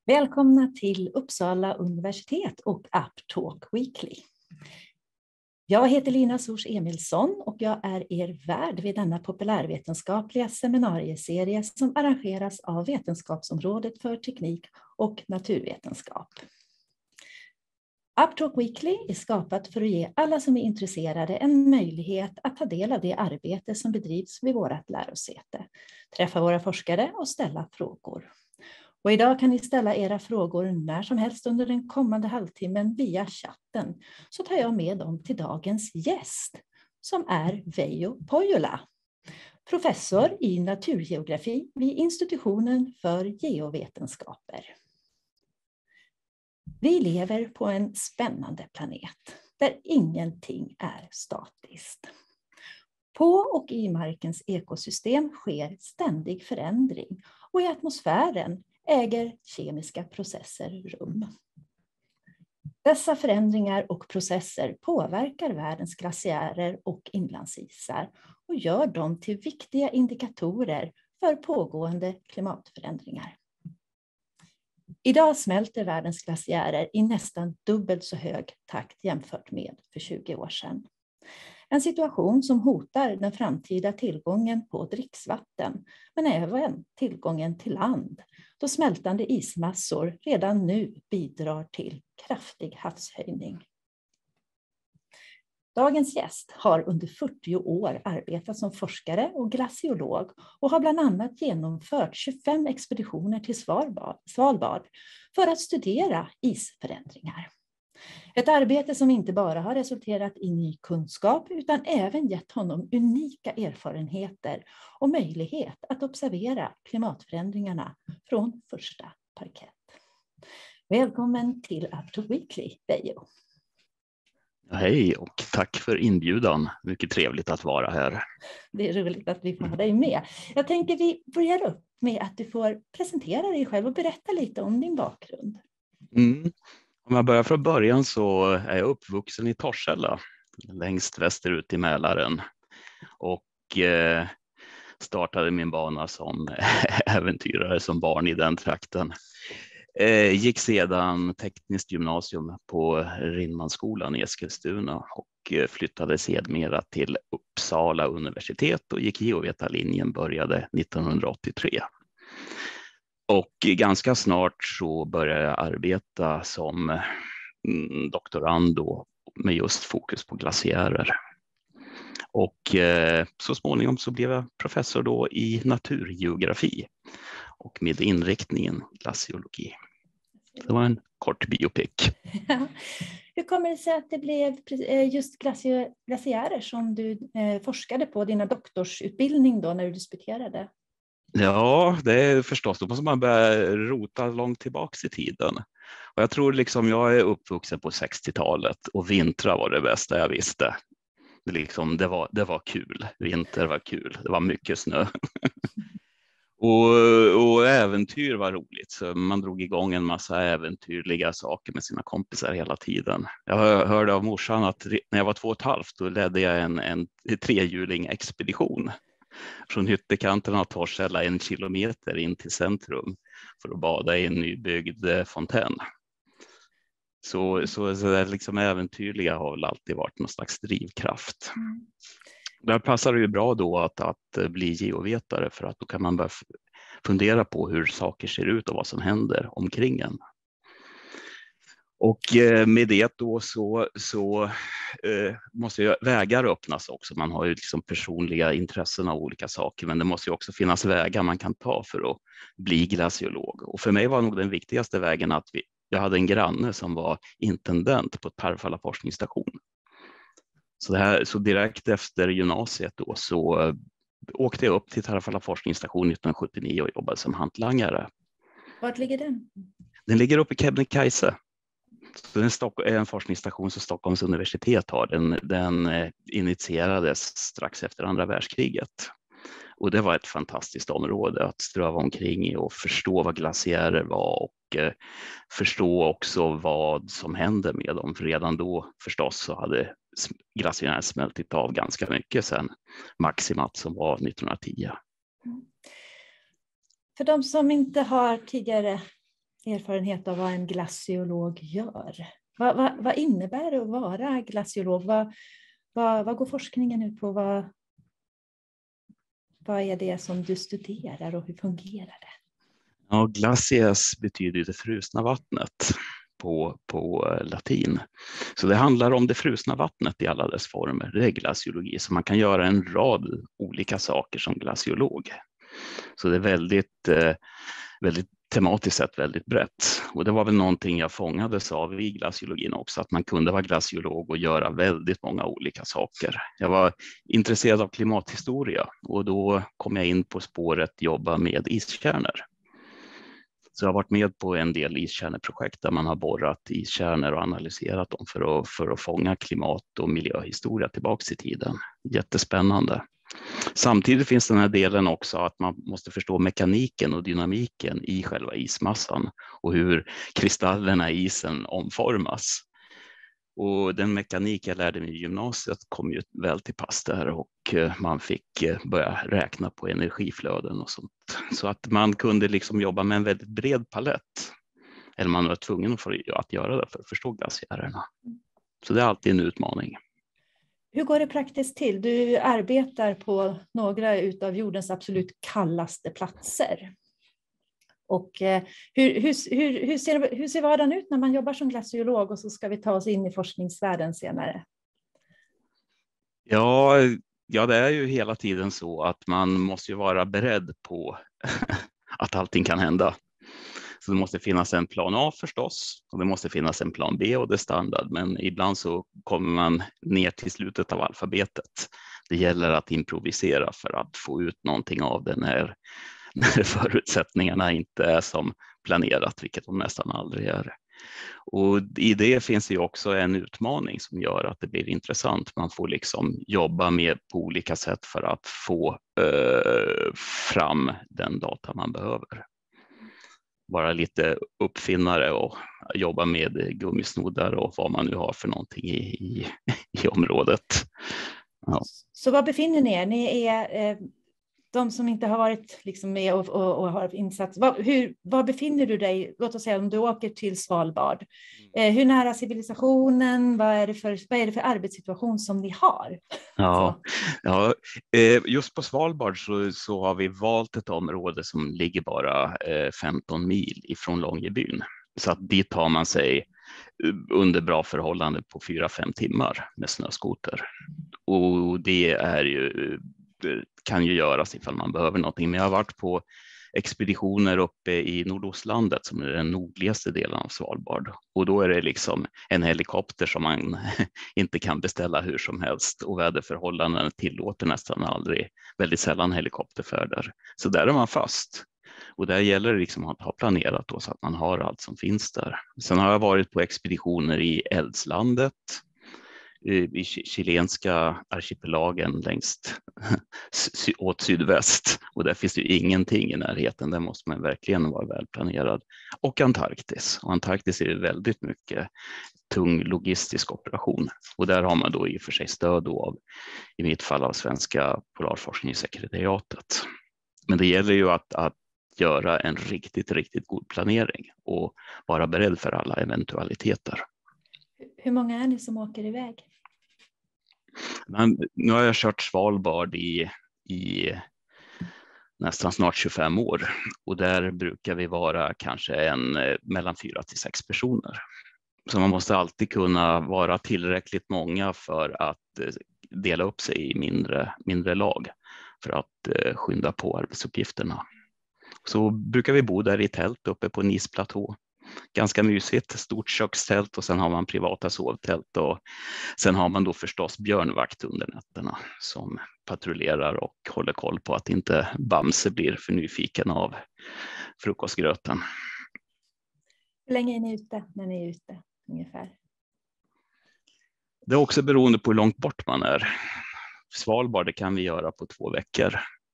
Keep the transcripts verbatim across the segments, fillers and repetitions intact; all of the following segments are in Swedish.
Välkomna till Uppsala universitet och UpTalk Weekly. Jag heter Lina Sors Emilsson och jag är er värd vid denna populärvetenskapliga seminarieserie som arrangeras av Vetenskapsområdet för teknik och naturvetenskap. UpTalk Weekly är skapat för att ge alla som är intresserade en möjlighet att ta del av det arbete som bedrivs vid vårt lärosäte, träffa våra forskare och ställa frågor. Och idag kan ni ställa era frågor när som helst under den kommande halvtimmen via chatten, så tar jag med dem till dagens gäst som är Veijo Pohjola, professor i naturgeografi vid institutionen för geovetenskaper. Vi lever på en spännande planet där ingenting är statiskt. På och i markens ekosystem sker ständig förändring och i atmosfären äger kemiska processer rum. Dessa förändringar och processer påverkar världens glaciärer och inlandsisar och gör dem till viktiga indikatorer för pågående klimatförändringar. Idag smälter världens glaciärer i nästan dubbelt så hög takt jämfört med för tjugo år sedan. En situation som hotar den framtida tillgången på dricksvatten, men även tillgången till land, då smältande ismassor redan nu bidrar till kraftig havshöjning. Dagens gäst har under fyrtio år arbetat som forskare och glaciolog och har bland annat genomfört tjugofem expeditioner till Svalbard för att studera isförändringar. Ett arbete som inte bara har resulterat i ny kunskap utan även gett honom unika erfarenheter och möjlighet att observera klimatförändringarna från första parkett. Välkommen till UpTalk Weekly, Veijo. Hej och tack för inbjudan. Mycket trevligt att vara här. Det är roligt att vi får ha dig med. Jag tänker vi börjar upp med att du får presentera dig själv och berätta lite om din bakgrund. Mm. Om jag börjar från början så är jag uppvuxen i Torshälla, längst västerut i Mälaren. Och eh, startade min bana som äventyrare som barn i den trakten. Eh, gick sedan tekniskt gymnasium på Rinnmansskolan i Eskilstuna och eh, flyttade sedmera till Uppsala universitet och gick geovetarlinjen, började nittonhundraåttiotre. Och ganska snart så började jag arbeta som doktorand då, med just fokus på glaciärer. Och eh, så småningom så blev jag professor då i naturgeografi och med inriktningen glaciologi. Det var en kort biopic. Ja. Hur kommer det sig att det blev just glaciärer som du eh, forskade på dina doktorsutbildning då när du disputerade? Ja, det är förstås, då måste man börja rota långt tillbaka i tiden. Och jag tror liksom jag är uppvuxen på sextiotalet och vintrar var det bästa jag visste. Det, liksom, det, var, det var kul, vinter var kul, det var mycket snö. och, och äventyr var roligt, så man drog igång en massa äventyrliga saker med sina kompisar hela tiden. Jag hörde av morsan att när jag var två och ett halvt då ledde jag en, en trehjuling-expedition. Från hyttekanten av Torshälla en kilometer in till centrum för att bada i en nybyggd fontän. Så, så, så det liksom äventyrliga har väl alltid varit någon slags drivkraft. Mm. Där passar det ju bra då att, att bli geovetare, för att då kan man börja fundera på hur saker ser ut och vad som händer omkring en. Och med det då så, så eh, måste ju vägar öppnas också. Man har ju liksom personliga intressen av olika saker, men det måste ju också finnas vägar man kan ta för att bli glaciolog. Och för mig var nog den viktigaste vägen att vi, jag hade en granne som var intendent på ett Tarfala forskningsstation. Så, det här, så direkt efter gymnasiet då så åkte jag upp till Tarfala forskningsstation nittonhundrasjuttionio och jobbade som hantlangare. Vart ligger den? Den ligger uppe i Kebnekaise. Så den är en forskningsstation som Stockholms universitet har. Den, den initierades strax efter andra världskriget. Och det var ett fantastiskt område att ströva omkring i och förstå vad glaciärer var och eh, förstå också vad som hände med dem. För redan då förstås så hade glaciären smältit av ganska mycket sedan maximat som var nittonhundratio. Mm. För de som inte har tidigare erfarenhet av vad en glaciolog gör. Vad, vad, vad innebär det att vara glaciolog? Vad, vad, vad går forskningen ut på? Vad, vad är det som du studerar och hur fungerar det? Ja, glacies betyder det frusna vattnet på, på latin. Så det handlar om det frusna vattnet i alla dess former. Det är glaciologi, så man kan göra en rad olika saker som glaciolog. Så det är väldigt, väldigt tematiskt sett väldigt brett. Och det var väl någonting jag fångades av i glaciologin också, att man kunde vara glaciolog och göra väldigt många olika saker. Jag var intresserad av klimathistoria och då kom jag in på spåret jobba med iskärnor. Så jag har varit med på en del iskärneprojekt där man har borrat iskärnor och analyserat dem för att, för att fånga klimat- och miljöhistoria tillbaka i tiden. Jättespännande. Samtidigt finns den här delen också att man måste förstå mekaniken och dynamiken i själva ismassan och hur kristallerna i isen omformas. Och den mekanik jag lärde mig i gymnasiet kom ju väl till pass där, och man fick börja räkna på energiflöden och sånt. Så att man kunde liksom jobba med en väldigt bred palett. Eller man var tvungen att göra det för att förstå glaciärerna. Så det är alltid en utmaning. Hur går det praktiskt till? Du arbetar på några av jordens absolut kallaste platser. Och eh, hur, hur, hur, hur, ser, hur ser vardagen ut när man jobbar som glaciolog, och så ska vi ta oss in i forskningsvärlden senare? Ja, ja, det är ju hela tiden så att man måste ju vara beredd på att allting kan hända. Så det måste finnas en plan A förstås, och det måste finnas en plan B, och det är standard. Men ibland så kommer man ner till slutet av alfabetet. Det gäller att improvisera för att få ut någonting av det när, när förutsättningarna inte är som planerat, vilket de nästan aldrig är. Och i det finns det också en utmaning som gör att det blir intressant. Man får liksom jobba med på olika sätt för att få eh, fram den data man behöver. Vara lite uppfinnare och jobba med gummisnoddar och vad man nu har för någonting i, i, i området. Ja. Så var befinner ni er? Ni är eh, de som inte har varit liksom med och, och, och har insats. Var, hur, var befinner du dig? Låt oss säga om du åker till Svalbard. Eh, hur nära civilisationen? Vad är det för, vad är det för arbetssituation som ni har? Ja, ja, just på Svalbard så, så har vi valt ett område som ligger bara femton mil ifrån Långebyn. Så att dit tar man sig under bra förhållanden på fyra fem timmar med snöskoter. Och det är ju, kan ju göras ifall man behöver någonting. Men jag har varit på expeditioner uppe i Nordostlandet som är den nordligaste delen av Svalbard. Och då är det liksom en helikopter som man inte kan beställa hur som helst. Och väderförhållandena tillåter nästan aldrig, väldigt sällan helikopterfärder. Så där är man fast. Och där gäller det liksom att ha planerat då så att man har allt som finns där. Sen har jag varit på expeditioner i Eldslandet, i chilenska archipelagen längst åt sydväst, och där finns det ju ingenting i närheten. Där måste man verkligen vara välplanerad. Och Antarktis. Och Antarktis är väldigt mycket tung logistisk operation, och där har man då i och för sig stöd då av, i mitt fall, av Svenska polarforskningssekretariatet. Men det gäller ju att, att göra en riktigt, riktigt god planering och vara beredd för alla eventualiteter. Hur många är ni som åker iväg? Men nu har jag kört Svalbard i, i nästan snart tjugofem år, och där brukar vi vara kanske en, mellan fyra till sex personer. Så man måste alltid kunna vara tillräckligt många för att dela upp sig i mindre, mindre lag för att skynda på arbetsuppgifterna. Så brukar vi bo där i tält uppe på en isplatå. Ganska mysigt, stort kökstält, och sen har man privata sovtält, och sen har man då förstås björnvakt under nätterna som patrullerar och håller koll på att inte Bamse blir för nyfiken av frukostgröten. Hur länge är ni ute när ni är ute ungefär? Det är också beroende på hur långt bort man är. Svalbard det kan vi göra på två veckor.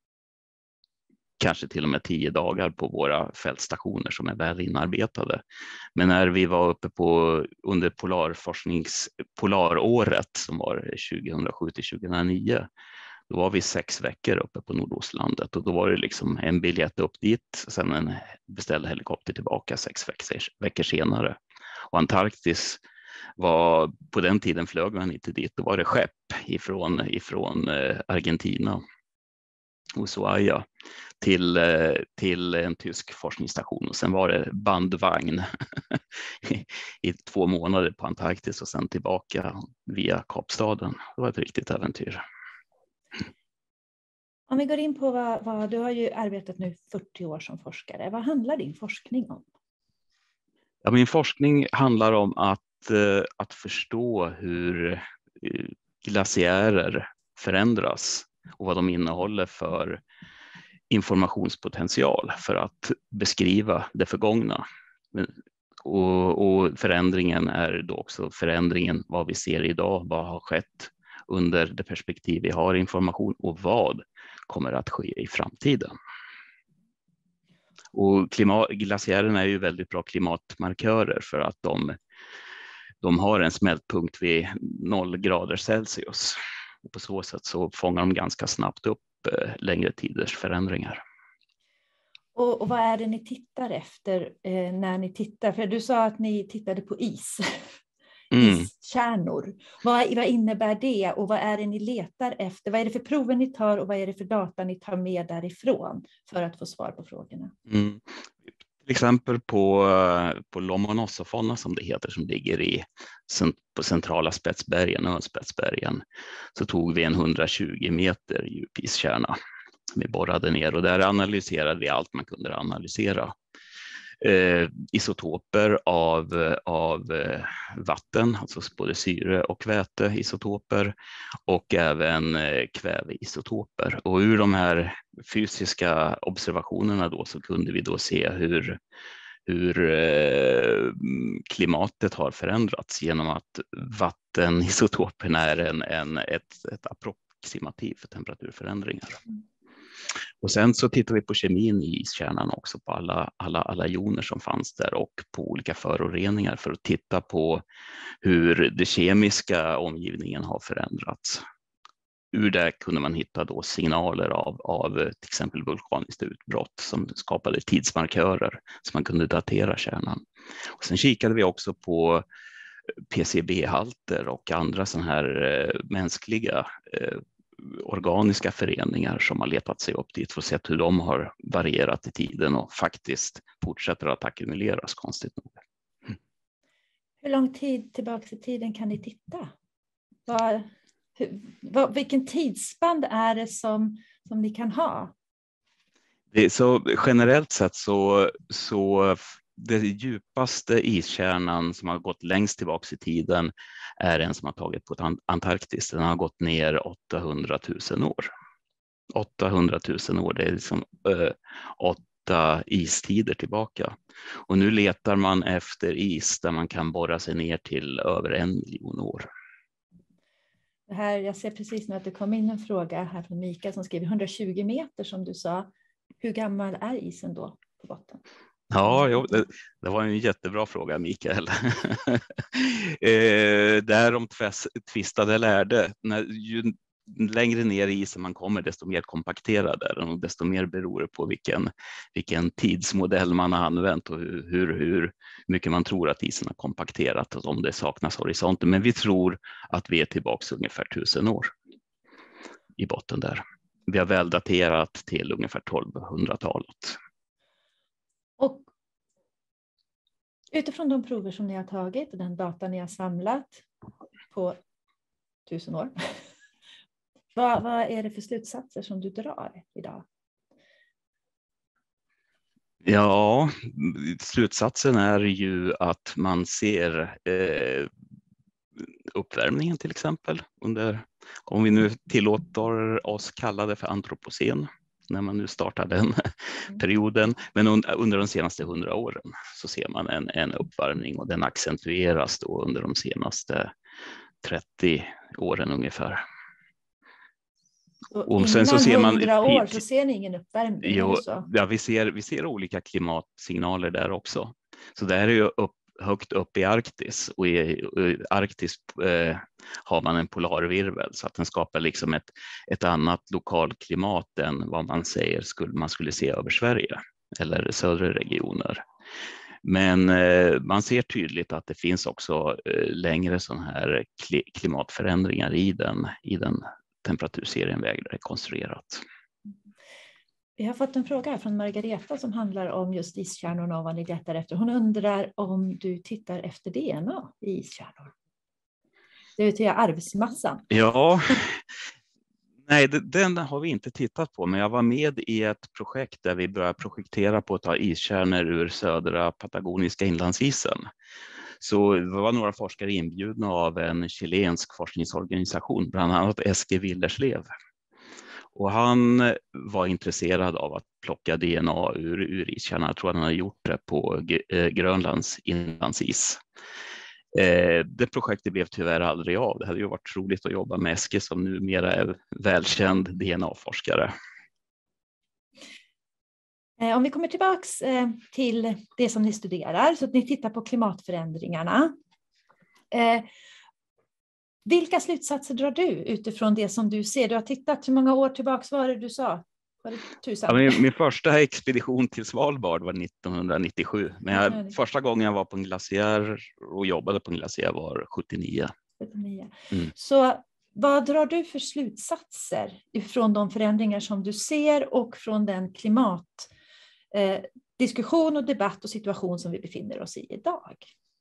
Kanske till och med tio dagar på våra fältstationer som är väl inarbetade. Men när vi var uppe på under polarforsknings polaråret som var tjugohundrasju till tjugohundranio, Då var vi sex veckor uppe på Nordostlandet och då var det liksom en biljett upp dit, sen en beställd helikopter tillbaka sex veckor senare. Och Antarktis var, på den tiden flög man inte dit, då var det skepp ifrån, ifrån Argentina, Ushuaia, till, till en tysk forskningsstation och sen var det bandvagn i, i två månader på Antarktis och sen tillbaka via Kapstaden. Det var ett riktigt äventyr. Om vi går in på vad, vad du har ju arbetat nu fyrtio år som forskare. Vad handlar din forskning om? Ja, min forskning handlar om att, att förstå hur glaciärer förändras och vad de innehåller för informationspotential för att beskriva det förgångna. Och, och förändringen är då också förändringen vad vi ser idag, vad har skett under det perspektiv vi har information och vad kommer att ske i framtiden. Och klimat, glaciärerna är ju väldigt bra klimatmarkörer för att de, de har en smältpunkt vid noll grader Celsius. Och på så sätt så fångar de ganska snabbt upp eh, längre tiders förändringar. Och, och vad är det ni tittar efter eh, när ni tittar? För du sa att ni tittade på is. Mm. Iskärnor. Vad, vad innebär det och vad är det ni letar efter? Vad är det för prover ni tar och vad är det för data ni tar med därifrån för att få svar på frågorna? Mm. Till exempel på, på Lomonossoffona som det heter, som ligger i, på centrala Spetsbergen, Önspetsbergen, så tog vi en hundratjugo meter djup iskärna. Vi borrade ner och där analyserade vi allt man kunde analysera. Eh, isotoper av, av eh, vatten, alltså både syre och väte isotoper och även eh, kväveisotoper. Och ur de här fysiska observationerna då så kunde vi då se hur, hur eh, klimatet har förändrats genom att vattenisotoperna är en, en, ett, ett approximativ för temperaturförändringar. Och sen så tittar vi på kemin i iskärnan också, på alla, alla, alla joner som fanns där och på olika föroreningar för att titta på hur den kemiska omgivningen har förändrats. Ur det kunde man hitta då signaler av, av till exempel vulkaniskt utbrott som skapade tidsmarkörer så man kunde datera kärnan. Och sen kikade vi också på P C B-halter och andra sådana här eh, mänskliga eh, organiska föreningar som har letat sig upp dit för att se hur de har varierat i tiden och faktiskt fortsätter att ackumuleras konstigt nog. Mm. Hur lång tid tillbaka i tiden kan ni titta? Vad, hur, vad, vilken tidsspann är det som, som ni kan ha? Det är så, generellt sett så, så det djupaste iskärnan som har gått längst tillbaka i tiden är en som har tagit på Antarktis. Den har gått ner åttahundratusen år. åttahundratusen år, det är liksom äh, åtta istider tillbaka. Och nu letar man efter is där man kan borra sig ner till över en miljon år. Det här, jag ser precis nu att det kom in en fråga här från Mikael som skriver hundratjugo meter som du sa. Hur gammal är isen då på botten? Ja, jo, det, det var en jättebra fråga, Mikael. eh, där de tvistade lärde. När, ju längre ner i isen man kommer, desto mer kompakterad är den och desto mer beror det på vilken, vilken tidsmodell man har använt och hur, hur, hur mycket man tror att isen har kompakterat och om det saknas horisonter. Men vi tror att vi är tillbaka ungefär tusen år i botten där. Vi har väl daterat till ungefär tolvhundratalet. Och utifrån de prover som ni har tagit och den data ni har samlat på tusen år, vad, vad är det för slutsatser som du drar idag? Ja, slutsatsen är ju att man ser eh, uppvärmningen till exempel under, om vi nu tillåter oss kalla det för antropocen, när man nu startar den perioden. Men under de senaste hundra åren så ser man en, en uppvärmning och den accentueras då under de senaste trettio åren ungefär. Och, och sen så ser man hundra år så ser ni ingen uppvärmning? Jo, ja, vi ser, vi ser olika klimatsignaler där också. Så det här är ju upp, högt upp i Arktis, och i, i Arktis eh, har man en polarvirvel, så att den skapar liksom ett, ett annat lokalklimat än vad man säger skulle, man skulle se över Sverige eller södra regioner. Men eh, man ser tydligt att det finns också eh, längre sådana här kli, klimatförändringar i den, i den temperaturserien vägrar är konstruerat. Vi har fått en fråga här från Margareta som handlar om just iskärnorna och vad ni letar efter. Hon undrar om du tittar efter D N A i iskärnor. Det vill säga arvsmassan. Ja, nej, den har vi inte tittat på, men jag var med i ett projekt där vi började projektera på att ta iskärnor ur södra patagoniska inlandsisen. Så det var några forskare inbjudna av en chilensk forskningsorganisation, bland annat Eske Willerslev. Och han var intresserad av att plocka D N A ur, ur iskärnan. Jag tror att han har gjort det på Grönlands inlandsis. Eh, det projektet blev tyvärr aldrig av. Det hade ju varit roligt att jobba med Eske som numera är välkänd D N A-forskare. Om vi kommer tillbaka till det som ni studerar, så att ni tittar på klimatförändringarna. Eh, vilka slutsatser drar du utifrån det som du ser? Du har tittat, hur många år tillbaka var det du sa? Var det tusen? Ja, min, min första expedition till Svalbard var nittonhundranittiosju. Men jag, mm. första gången jag var på en glaciär och jobbade på en glaciär var sjuttionio. sjuttionio. Mm. Så vad drar du för slutsatser ifrån de förändringar som du ser och från den klimatdiskussion eh, och debatt och situation som vi befinner oss i idag?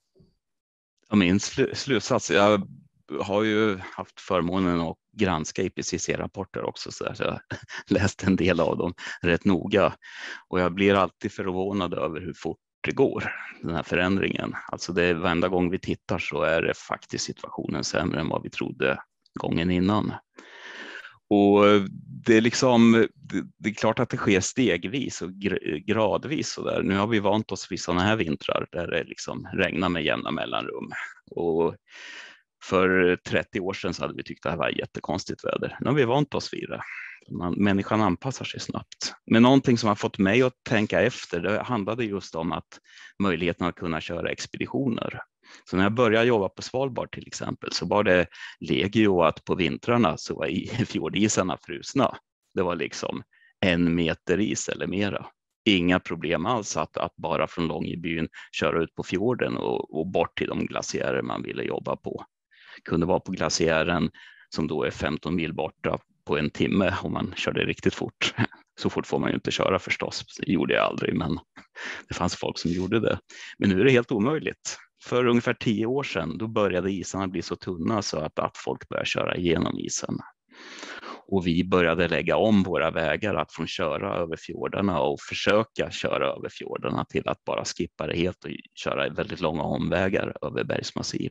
Ja, min sl- slutsats, jag har ju haft förmånen att granska I P C C-rapporter också, så jag har läst en del av dem rätt noga. Och jag blir alltid förvånad över hur fort det går, den här förändringen. Alltså det, varenda gång vi tittar så är det faktiskt situationen sämre än vad vi trodde gången innan. Och det är liksom, det, det är klart att det sker stegvis och gradvis så där. Nu har vi vant oss vid sådana här vintrar där det liksom regnar med jämna mellanrum. Och för trettio år sedan så hade vi tyckt att det här var jättekonstigt väder. Nu har vi vant oss vid det. Man, människan anpassar sig snabbt. Men någonting som har fått mig att tänka efter, det handlade just om att möjligheten att kunna köra expeditioner. Så när jag började jobba på Svalbard till exempel så var det legio att på vintrarna så var i fjordisarna frusna. Det var liksom en meter is eller mera. Inga problem alls att, att bara från Långebyn köra ut på fjorden och, och bort till de glaciärer man ville jobba på. Kunde vara på glaciären som då är femton mil borta på en timme om man körde riktigt fort. Så fort får man ju inte köra förstås, det gjorde jag aldrig, men det fanns folk som gjorde det. Men nu är det helt omöjligt. För ungefär tio år sedan då började isarna bli så tunna så att, att folk började köra igenom isen. Och vi började lägga om våra vägar att från köra över fjordarna och försöka köra över fjordarna till att bara skippa det helt och köra väldigt långa omvägar över bergsmassiv.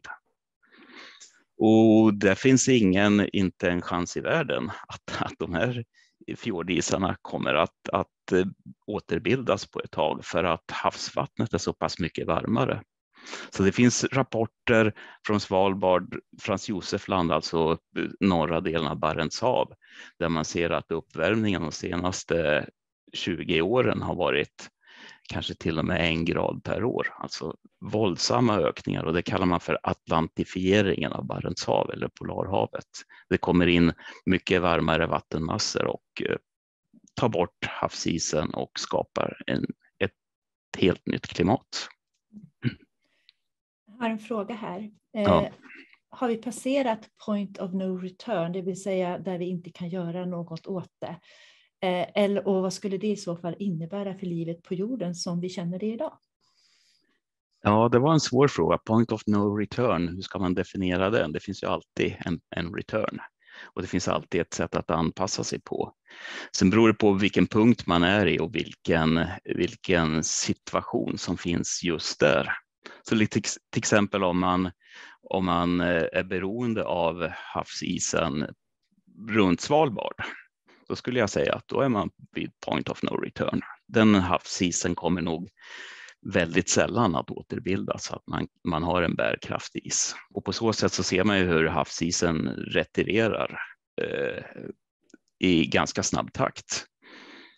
Och det finns ingen, inte en chans i världen att, att de här fjordisarna kommer att, att återbildas på ett tag för att havsvattnet är så pass mycket varmare. Så det finns rapporter från Svalbard, Frans Josefland, alltså norra delen av Barents hav, där man ser att uppvärmningen de senaste tjugo åren har varit kanske till och med en grad per år. Alltså våldsamma ökningar, och det kallar man för atlantifieringen av Barents hav eller Polarhavet. Det kommer in mycket varmare vattenmassor och eh, tar bort havsisen och skapar en, ett helt nytt klimat. Jag har en fråga här. Eh, ja. Har vi passerat point of no return, det vill säga där vi inte kan göra något åt det? Eh, eller, och vad skulle det i så fall innebära för livet på jorden som vi känner det idag? Ja, det var en svår fråga. Point of no return, hur ska man definiera den? Det finns ju alltid en, en return. Och det finns alltid ett sätt att anpassa sig på. Sen beror det på vilken punkt man är i och vilken, vilken situation som finns just där. Så till, till exempel om man, om man är beroende av havsisen runt Svalbard, då skulle jag säga att då är man vid point of no return. Den havsisen kommer nog väldigt sällan att återbildas så att man, man har en bärkraftig is. Och på så sätt så ser man ju hur havsisen retirerar eh, i ganska snabb takt.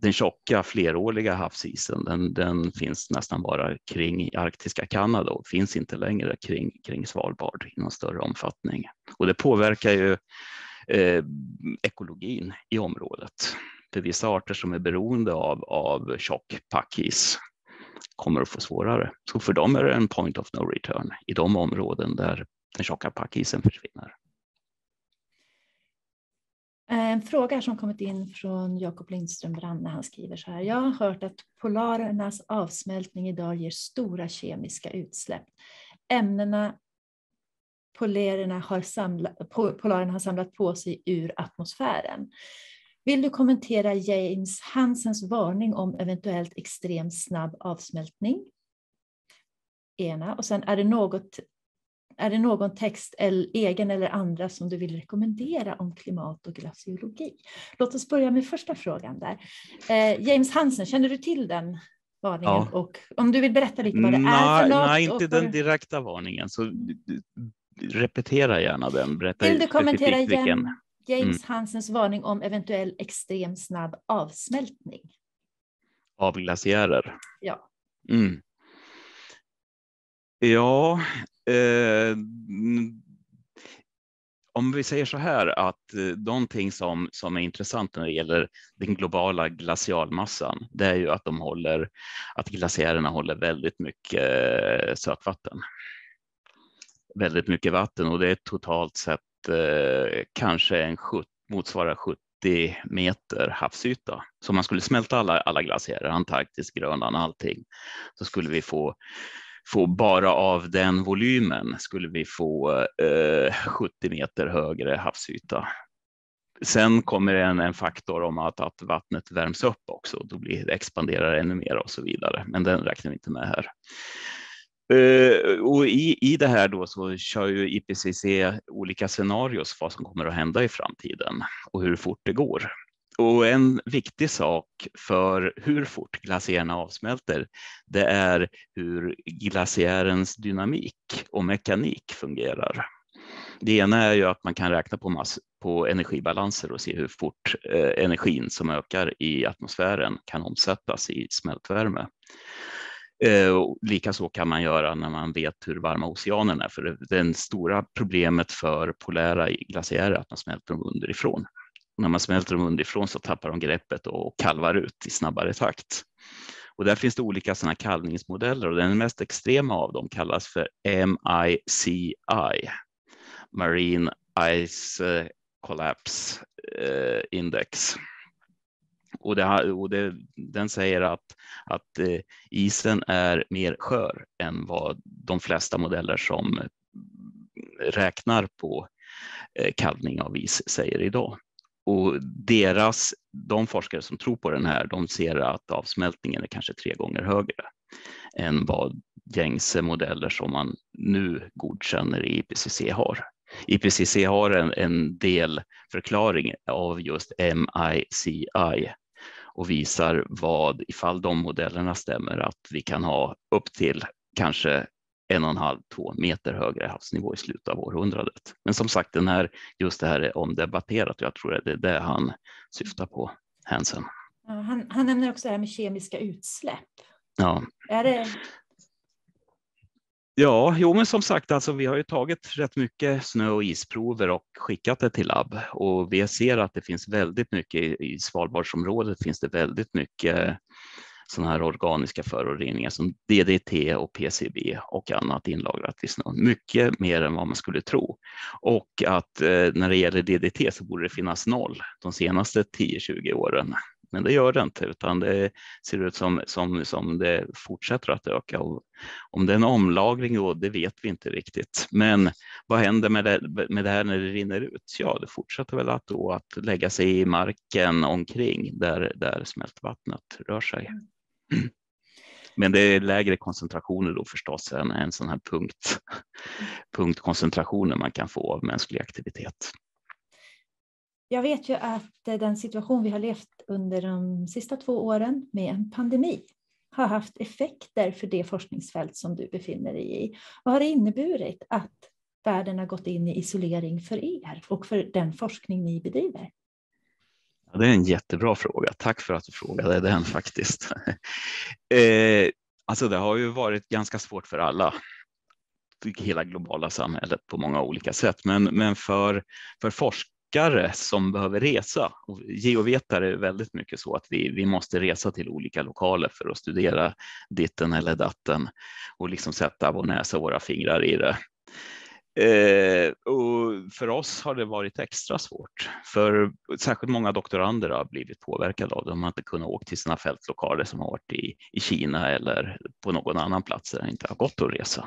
den tjocka fleråriga havsisen, den, den finns nästan bara kring arktiska Kanada och finns inte längre kring, kring Svalbard i någon större omfattning. Och det påverkar ju eh, ekologin i området. För vissa arter som är beroende av, av tjock packis kommer att få svårare. Så för dem är det en point of no return i de områden där den tjocka packisen försvinner. En fråga som kommit in från Jakob Lindström Branne, han skriver så här: jag har hört att polarernas avsmältning idag ger stora kemiska utsläpp. Ämnena polarerna har samlat, polarerna har samlat på sig ur atmosfären. Vill du kommentera James Hansens varning om eventuellt extremt snabb avsmältning? Ena. Och sen är det något Är det någon text, eller, egen eller andra, som du vill rekommendera om klimat och glaciologi? Låt oss börja med första frågan där. Eh, James Hansen, känner du till den varningen? Ja. Och om du vill berätta lite vad det nej, är för något? Nej, inte den du... direkta varningen. Så repetera gärna den. Berätta vill du kommentera igen vilken... James mm. Hansens varning om eventuell extrem snabb avsmältning? Av glaciärer? Ja. Mm. Ja, eh, om vi säger så här att eh, någonting som, som är intressant när det gäller den globala glacialmassan, det är ju att de håller, att glaciärerna håller väldigt mycket eh, sötvatten. Väldigt mycket vatten, och det är totalt sett eh, kanske en sjutton, motsvarar sjuttio meter havsyta. Så om man skulle smälta alla, alla glaciärer, Antarktis, Grönland, allting, så skulle vi få få bara av den volymen skulle vi få eh, sjuttio meter högre havsyta. Sen kommer en, en faktor om att, att vattnet värms upp också. Då blir det expanderar ännu mer och så vidare. Men den räknar vi inte med här. Uh, och i, i det här då så kör ju I P C C olika scenarios för vad som kommer att hända i framtiden och hur fort det går. Och en viktig sak för hur fort glaciärerna avsmälter, det är hur glaciärens dynamik och mekanik fungerar. Det ena är ju att man kan räkna på, mass, på energibalanser och se hur fort eh, energin som ökar i atmosfären kan omsättas i smältvärme. Eh, Likaså kan man göra när man vet hur varma oceanerna är, för det, det stora problemet för polära glaciärer är att man smälter dem underifrån. När man smälter dem underifrån så tappar de greppet och kalvar ut i snabbare takt. Och där finns det olika sådana kalvningsmodeller, och den mest extrema av dem kallas för M I C I, Marine Ice Collapse Index. Och, det, och det, den säger att, att isen är mer skör än vad de flesta modeller som räknar på kalvning av is säger idag. Och deras, de forskare som tror på den här, de ser att avsmältningen är kanske tre gånger högre än vad gängse modeller som man nu godkänner i I P C C har. I P C C har en, en del förklaring av just M I C I och visar vad, ifall de modellerna stämmer, att vi kan ha upp till kanske en och en halv, två meter högre havsnivå i slutet av århundradet. Men som sagt, den här, just det här är omdebatterat, och jag tror att det är det han syftar på, Hansen. Ja, han, han nämner också det här med kemiska utsläpp. Ja. Är det... Ja, jo, men som sagt, alltså, vi har ju tagit rätt mycket snö- och isprover och skickat det till labb, och vi ser att det finns väldigt mycket i, i Svalbardsområdet finns det väldigt mycket sådana här organiska föroreningar som D D T och P C B och annat inlagrat i snön. Mycket mer än vad man skulle tro. Och att eh, när det gäller D D T så borde det finnas noll de senaste tio till tjugo åren. Men det gör det inte, utan det ser ut som, som, som det fortsätter att öka. Och om det är en omlagring då, det vet vi inte riktigt. Men vad händer med det, med det här när det rinner ut? Ja, det fortsätter väl att, då, att lägga sig i marken omkring där, där smältvattnet rör sig. Men det är lägre koncentrationer då förstås än en sån här punkt, punktkoncentrationer man kan få av mänsklig aktivitet. Jag vet ju att den situation vi har levt under de sista två åren med en pandemi har haft effekter för det forskningsfält som du befinner dig i. Vad har det inneburit att världen har gått in i isolering för er och för den forskning ni bedriver? Det är en jättebra fråga. Tack för att du frågade den faktiskt. eh, alltså det har ju varit ganska svårt för alla, hela globala samhället på många olika sätt. Men, men för, för forskare som behöver resa, och geovetare är väldigt mycket så att vi, vi måste resa till olika lokaler för att studera ditten eller datten och liksom sätta vår näsa och våra fingrar i det. Eh, och för oss har det varit extra svårt, för särskilt många doktorander har blivit påverkade av det. De har inte kunnat åka till sina fältlokaler som har varit i, i Kina eller på någon annan plats där det inte har gått att resa.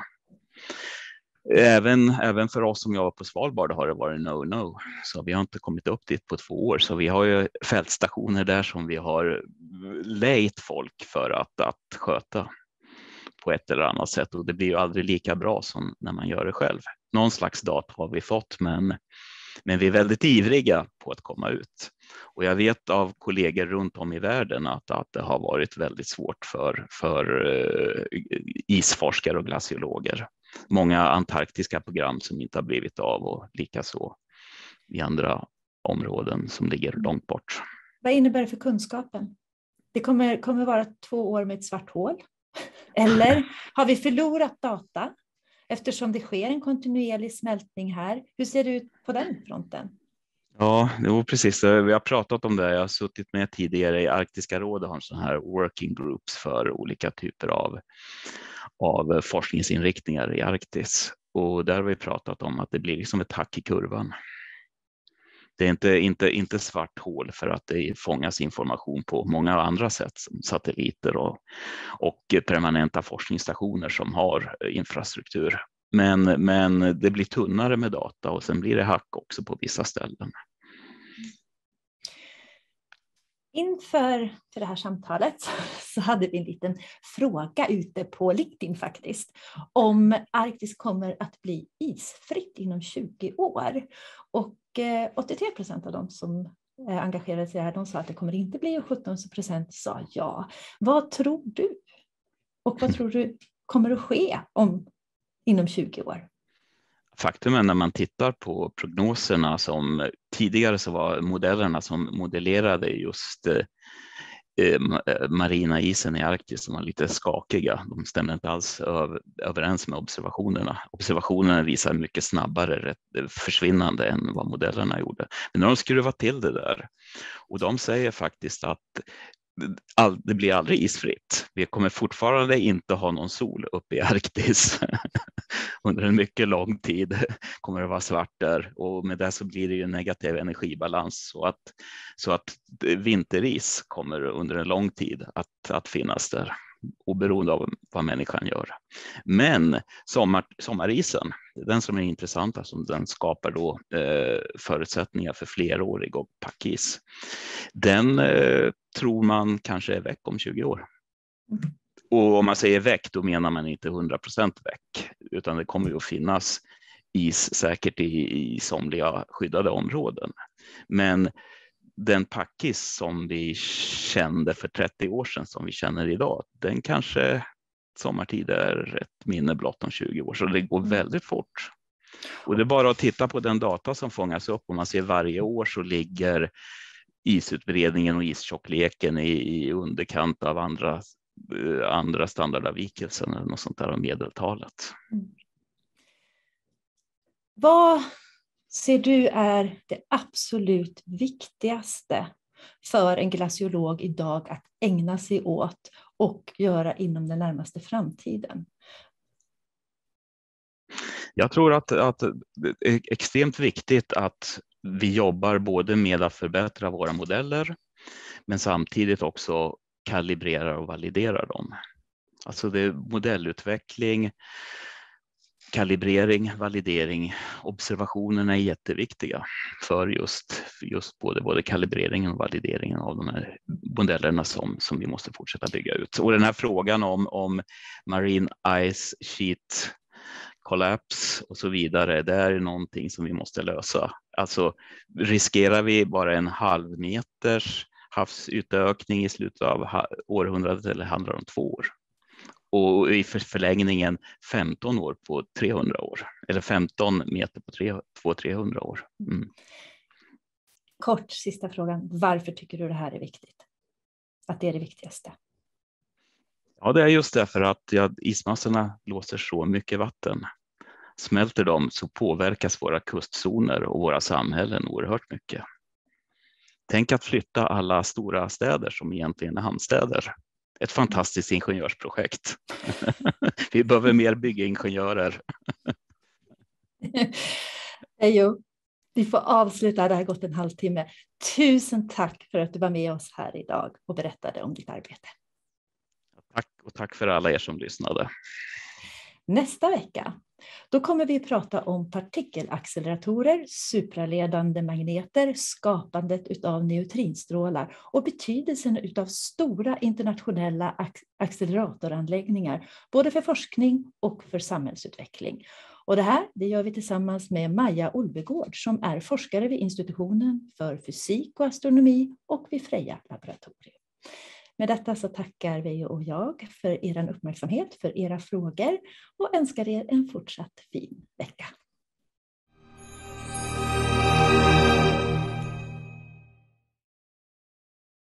Även, även för oss som jobbar på Svalbard har det varit no-no, så vi har inte kommit upp dit på två år. Så vi har ju fältstationer där som vi har lejt folk för att, att sköta på ett eller annat sätt, och det blir ju aldrig lika bra som när man gör det själv. Någon slags data har vi fått, men, men vi är väldigt ivriga på att komma ut. Och jag vet av kollegor runt om i världen att, att det har varit väldigt svårt för, för uh, isforskare och glaciologer. Många antarktiska program som inte har blivit av, och likaså i andra områden som ligger långt bort. Vad innebär det för kunskapen? Det kommer, kommer vara två år med ett svart hål. Eller har vi förlorat data eftersom det sker en kontinuerlig smältning här? Hur ser det ut på den fronten? Ja, det var precis. Vi har pratat om det. Jag har suttit med tidigare i Arktiska rådet, har en sån här working groups för olika typer av, av forskningsinriktningar i Arktis. Och där har vi pratat om att det blir liksom ett hack i kurvan. Det är inte, inte, inte svart hål för att det fångas information på många andra sätt, som satelliter och, och permanenta forskningsstationer som har infrastruktur. Men, men det blir tunnare med data, och sen blir det hack också på vissa ställen. Inför för det här samtalet så hade vi en liten fråga ute på LinkedIn faktiskt, om Arktis kommer att bli isfritt inom tjugo år. Och åttiotre procent av dem som engagerade sig här, de sa att det kommer inte bli, och sjutton procent sa ja. Vad tror du? Och vad tror du kommer att ske om inom tjugo år? Faktum är, när man tittar på prognoserna som tidigare, så var modellerna som modellerade just eh, marina isen i Arktis som var lite skakiga. De stämde inte alls över, överens med observationerna. Observationerna visar mycket snabbare försvinnande än vad modellerna gjorde. Men de skruvat till det där, och de säger faktiskt att All, det blir aldrig isfritt. Vi kommer fortfarande inte ha någon sol uppe i Arktis. Under en mycket lång tid kommer det vara svart där, och med det så blir det ju en negativ energibalans, så att, så att vinteris kommer under en lång tid att, att finnas där, oberoende av vad människan gör. Men sommar, sommarisen, den som är intressant, som den skapar då eh, förutsättningar för flerårig och packis. Den eh, tror man kanske är väck om tjugo år. Och om man säger väck, då menar man inte hundra procent väck, utan det kommer ju att finnas is säkert i, i somliga skyddade områden. Men den packis som vi kände för trettio år sedan, som vi känner idag, den kanske sommartid är ett minne blott om tjugo år, så det går väldigt fort. Och det är bara att titta på den data som fångas upp, och man ser varje år så ligger isutbredningen och istjockleken i, i underkant av andra, andra standardavvikelser eller något sånt där av medeltalet. Mm. Vad ser du är det absolut viktigaste för en glaciolog idag att ägna sig åt och göra inom den närmaste framtiden? Jag tror att, att det är extremt viktigt att vi jobbar både med att förbättra våra modeller, men samtidigt också kalibrerar och validerar dem. Alltså det är modellutveckling, kalibrering, validering, observationerna är jätteviktiga för just, just både, både kalibreringen och valideringen av de här modellerna som, som vi måste fortsätta bygga ut. Och den här frågan om, om marine ice sheet collapse och så vidare, det är någonting som vi måste lösa. Alltså riskerar vi bara en halv meters havsutökning i slutet av århundradet, eller handlar det om två år? Och i förlängningen femton år på trehundra år, eller femton meter på två till trehundra år. Mm. Kort sista frågan. Varför tycker du det här är viktigt? Att det är det viktigaste? Ja, det är just därför att ja, ismassorna låser så mycket vatten. Smälter de så påverkas våra kustzoner och våra samhällen oerhört mycket. Tänk att flytta alla stora städer som egentligen är hamnstäder. Ett fantastiskt ingenjörsprojekt. Vi behöver mer byggingenjörer. Jo, vi får avsluta, det har gått en halvtimme. Tusen tack för att du var med oss här idag och berättade om ditt arbete. Tack och tack för alla er som lyssnade. Nästa vecka, då kommer vi att prata om partikelacceleratorer, supraledande magneter, skapandet av neutrinstrålar och betydelsen av stora internationella acceleratoranläggningar, både för forskning och för samhällsutveckling. Och det här det gör vi tillsammans med Maja Olvegård som är forskare vid institutionen för fysik och astronomi och vid Freja laboratorium. Med detta så tackar vi och jag för er uppmärksamhet, för era frågor och önskar er en fortsatt fin vecka.